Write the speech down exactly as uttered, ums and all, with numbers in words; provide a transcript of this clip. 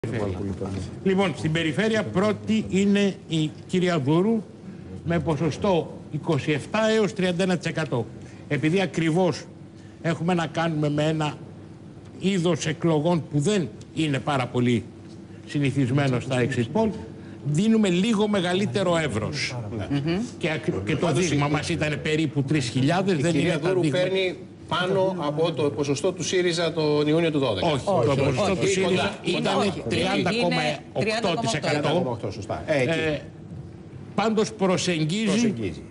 Λοιπόν, στην περιφέρεια πρώτη είναι η κυρία Δούρου με ποσοστό είκοσι επτά έως τριάντα ένα τοις εκατό. Επειδή ακριβώς έχουμε να κάνουμε με ένα είδος εκλογών που δεν είναι πάρα πολύ συνηθισμένο στα exit poll, δίνουμε λίγο μεγαλύτερο εύρος. Mm-hmm. Και, και το δείγμα μας ήταν περίπου τρεις χιλιάδες. Η δεν κυρία είναι Δούρου δείγμα... παίρνει πάνω από το ποσοστό του ΣΥΡΙΖΑ τον Ιούνιο του δώδεκα. Όχι, όχι, το ποσοστό του ΣΥΡΙΖΑ ήταν τριάντα κόμμα οκτώ τοις εκατό. Σωστά. Ε, πάντως προσεγγίζει, προσεγγίζει